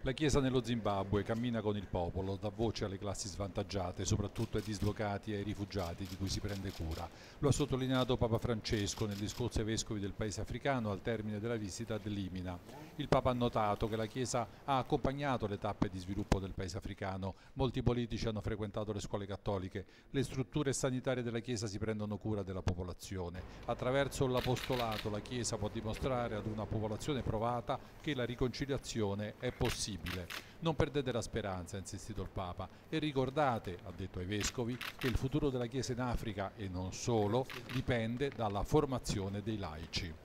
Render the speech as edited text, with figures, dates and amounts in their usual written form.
La Chiesa nello Zimbabwe cammina con il popolo, dà voce alle classi svantaggiate, soprattutto ai dislocati e ai rifugiati di cui si prende cura. Lo ha sottolineato Papa Francesco nel discorso ai vescovi del paese africano al termine della visita dell'Imina. Il Papa ha notato che la Chiesa ha accompagnato le tappe di sviluppo del paese africano. Molti politici hanno frequentato le scuole cattoliche. Le strutture sanitarie della Chiesa si prendono cura della popolazione. Attraverso l'apostolato la Chiesa può dimostrare ad una popolazione provata che la riconciliazione è possibile. Non perdete la speranza, ha insistito il Papa, e ricordate, ha detto ai vescovi, che il futuro della Chiesa in Africa, e non solo, dipende dalla formazione dei laici.